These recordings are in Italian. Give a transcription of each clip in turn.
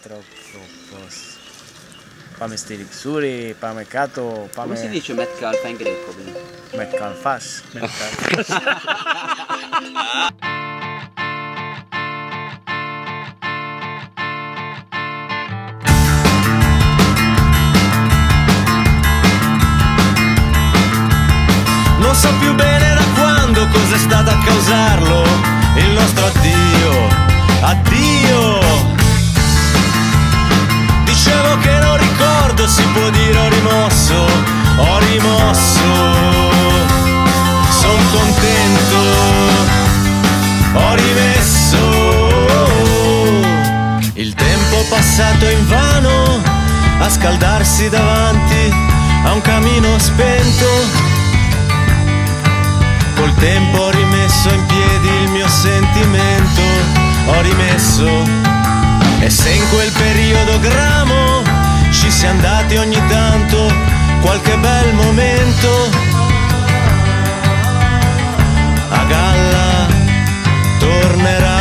troppo. Πάμε στη Ρηξούρη, πάμε κάτω, πάμε... Come si dice Metcalfa in greco? Metcalfas. Non so più bene da quando cos'è stato a causarlo, il nostro addio, addio. Dicevo che non ricordo, si può dire ho rimosso, son contento, ho rimesso. Il tempo passato invano a scaldarsi davanti a un camino spento. Col tempo ho rimesso in piedi il mio sentimento, ho rimesso. E se in quel periodo gramo ci si è andati ogni tanto, qualche bel momento, a galla tornerà.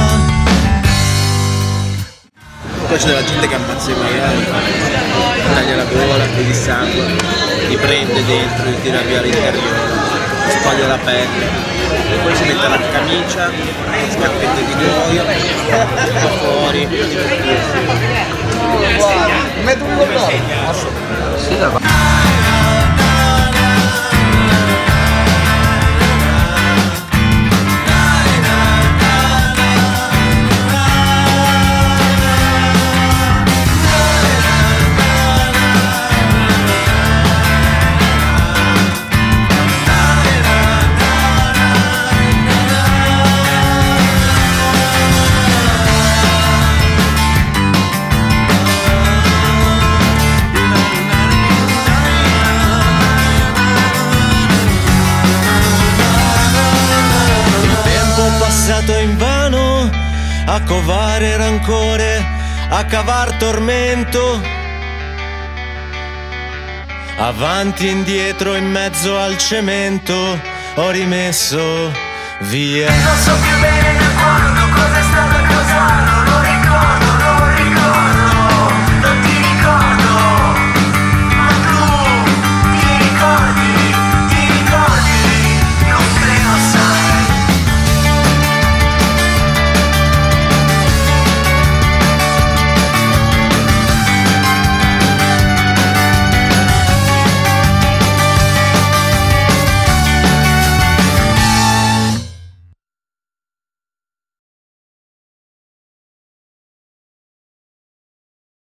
Poi c'è della gente che ammazza i maiali, taglia la gola, di sangue, li prende dentro, li tira via l'interiore, spaglia la pelle, e poi si mette la camicia, scarpette di cuoio, fuori. Metto un colore. Invano a covare rancore, a cavar tormento, avanti e indietro in mezzo al cemento, ho rimesso via.